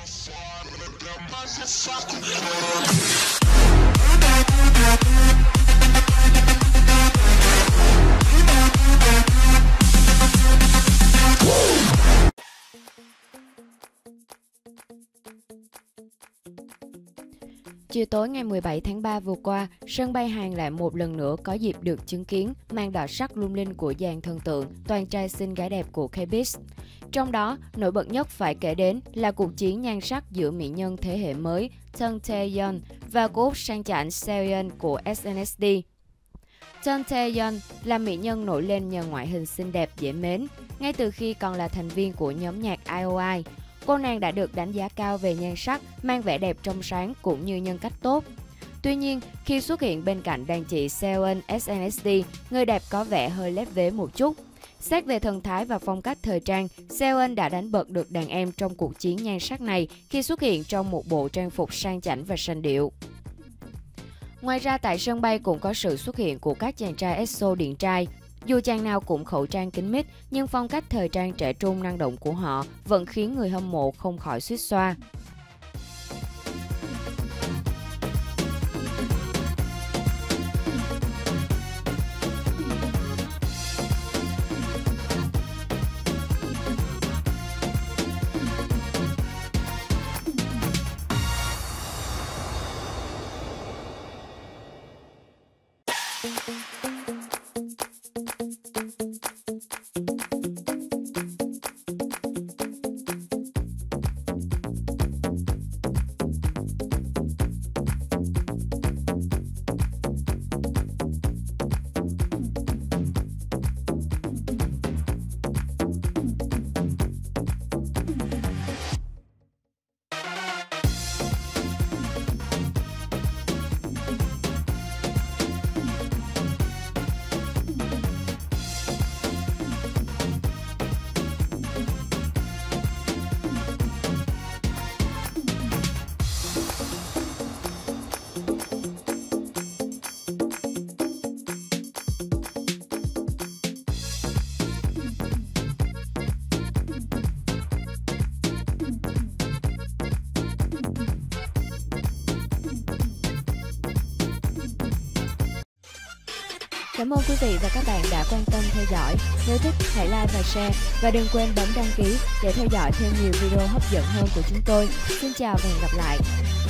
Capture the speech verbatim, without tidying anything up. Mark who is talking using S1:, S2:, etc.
S1: Chiều tối ngày mười bảy tháng ba vừa qua, sân bay Hàn lại một lần nữa có dịp được chứng kiến màn đỏ sắc lung linh của dàn thần tượng toàn trai xinh gái đẹp của K-pop. Trong đó, nổi bật nhất phải kể đến là cuộc chiến nhan sắc giữa mỹ nhân thế hệ mới Jung Tae-yeon và cô út sang chảnh Seoyeon của ét en ét đê. Jung Tae-yeon là mỹ nhân nổi lên nhờ ngoại hình xinh đẹp dễ mến. Ngay từ khi còn là thành viên của nhóm nhạc i ô i, cô nàng đã được đánh giá cao về nhan sắc, mang vẻ đẹp trong sáng cũng như nhân cách tốt. Tuy nhiên, khi xuất hiện bên cạnh đàn chị Seoyeon ét en ét đê, người đẹp có vẻ hơi lép vế một chút. Xét về thần thái và phong cách thời trang, Seoyeon đã đánh bật được đàn em trong cuộc chiến nhan sắc này khi xuất hiện trong một bộ trang phục sang chảnh và sanh điệu. Ngoài ra, tại sân bay cũng có sự xuất hiện của các chàng trai ét o điển trai. Dù chàng nào cũng khẩu trang kín mít, nhưng phong cách thời trang trẻ trung năng động của họ vẫn khiến người hâm mộ không khỏi xuýt xoa. Cảm ơn quý vị và các bạn đã quan tâm theo dõi. Nếu thích, hãy like và share. Và đừng quên bấm đăng ký để theo dõi thêm nhiều video hấp dẫn hơn của chúng tôi. Xin chào và hẹn gặp lại.